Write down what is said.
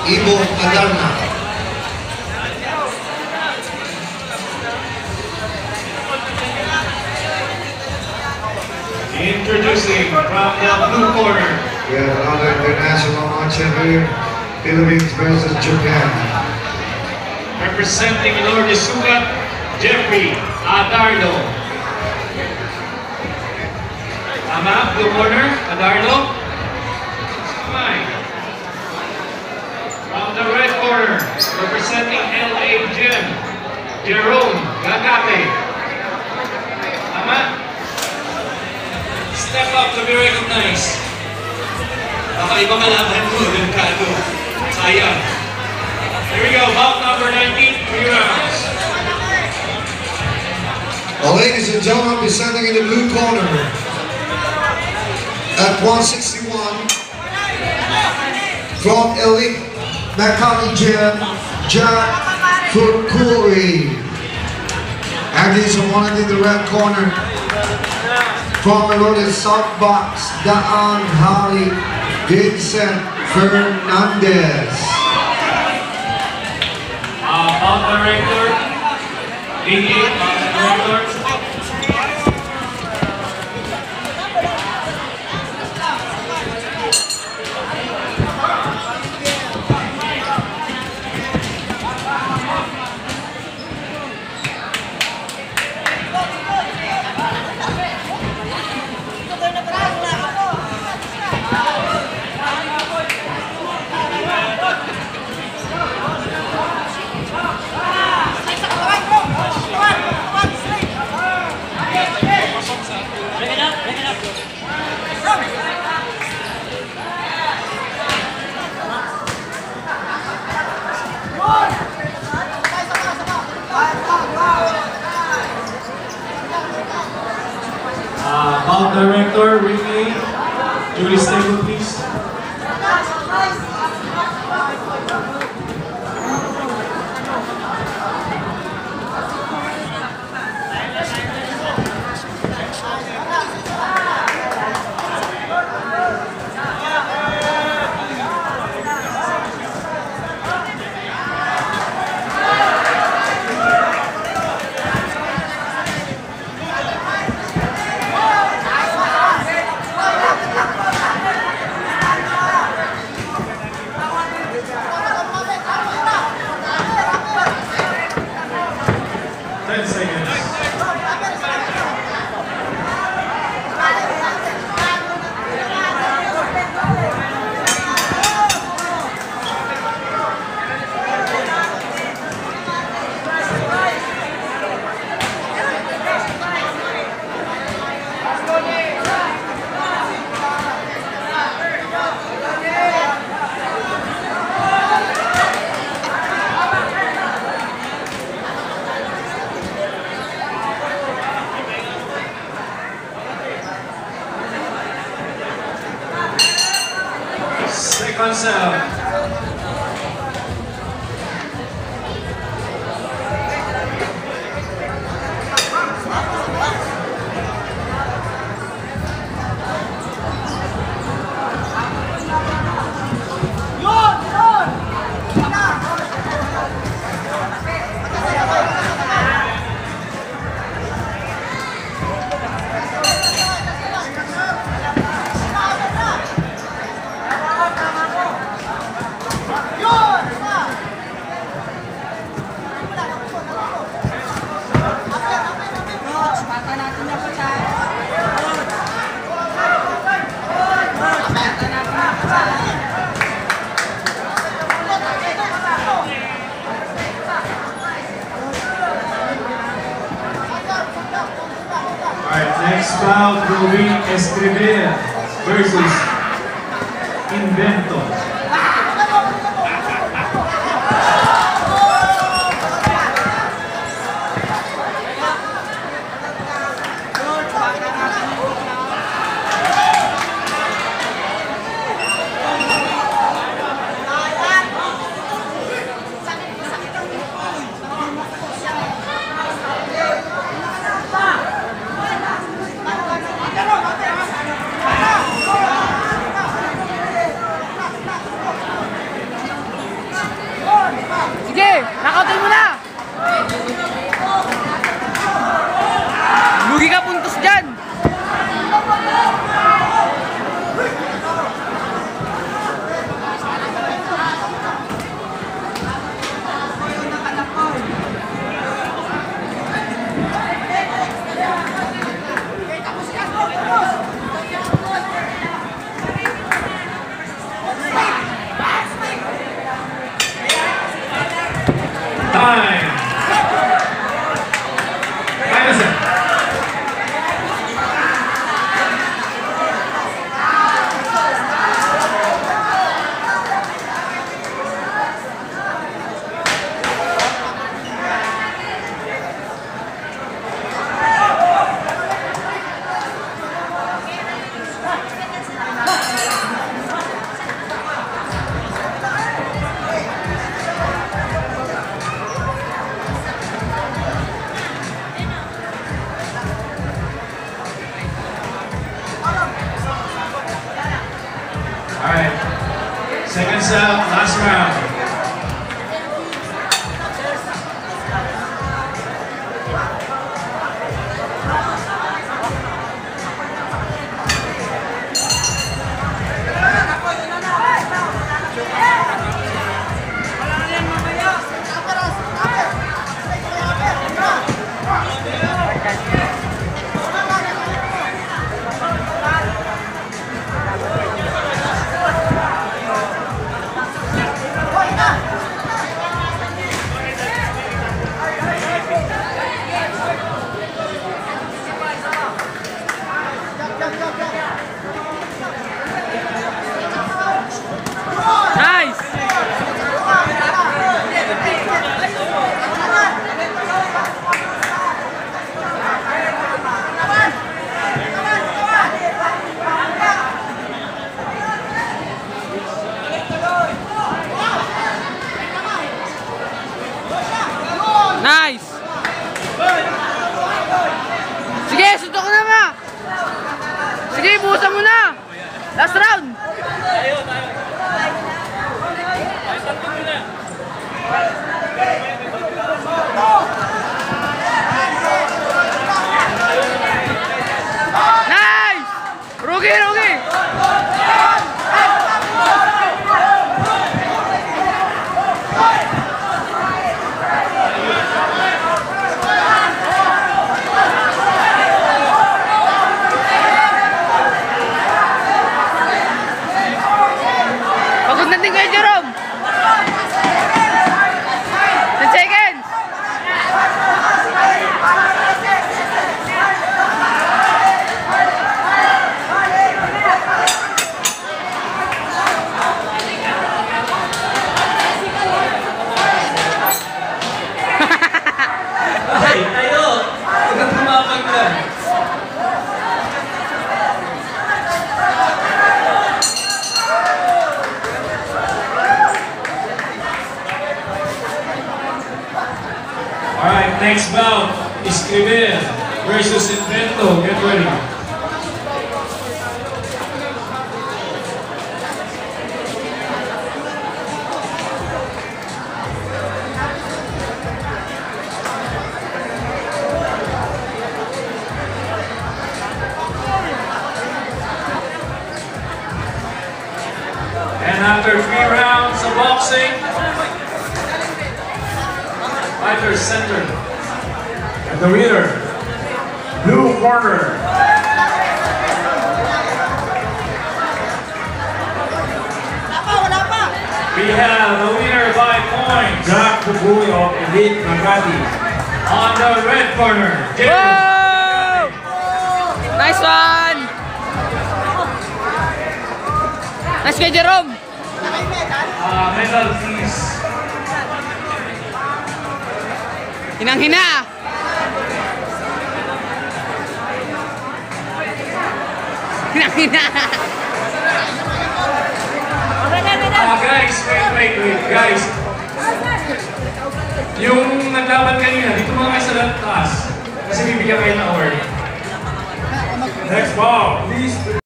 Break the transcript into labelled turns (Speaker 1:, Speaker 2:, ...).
Speaker 1: Ibo Adarna.
Speaker 2: Introducing from the blue corner.
Speaker 1: We have another international match here, Philippines versus Japan.
Speaker 2: Representing Lord Sugat, Jeffrey Adarno. Tama, blue corner, Adarno. Fine. From the red corner, representing LA Gym, Jerome Gagate. Tama. Step up to be recognized. Baka iba kalaban mo, Delgado. Sayang. Here we go, bout number 19, 3 rounds.
Speaker 1: Well, ladies and gentlemen, presenting in the blue corner at 161 from Elite Makati Gym, Jack Fukui. And he's one in the red corner from the loaded softbox, Daan Hari Vincent Fernandez.
Speaker 2: On the record, Iggy, on the record. Bout director, Ricky, Julie Stable, please. Second sound. Next bout will be Escribir versus Invento. Seconds out, last round.
Speaker 3: Nice! Nice! Sige, suntok na nga! Sige, buhusan mo na! Last round! Nice! Rugi, rugi! Pagod natin kayo, Jerome! 10 seconds!
Speaker 2: Ay, tayo! Huwag kang pumapag lang. Alright, next bout, Escribir versus Invento. Get ready. And after 3 rounds of boxing, fighter center. And the winner, blue corner. We have a winner by points.
Speaker 4: Jack Pupuy of Elite Magati.
Speaker 2: On the red corner, James.
Speaker 3: Whoa! Nice one! Nice kay Jerome!
Speaker 2: Medal please.
Speaker 3: Hinang-hina! Hinang-hina!
Speaker 2: Guys, wait, guys. Yung naglaban kanina, dito mga kayo sa taas. Kasi bibigyan kayo ng award.
Speaker 4: Next ball, please.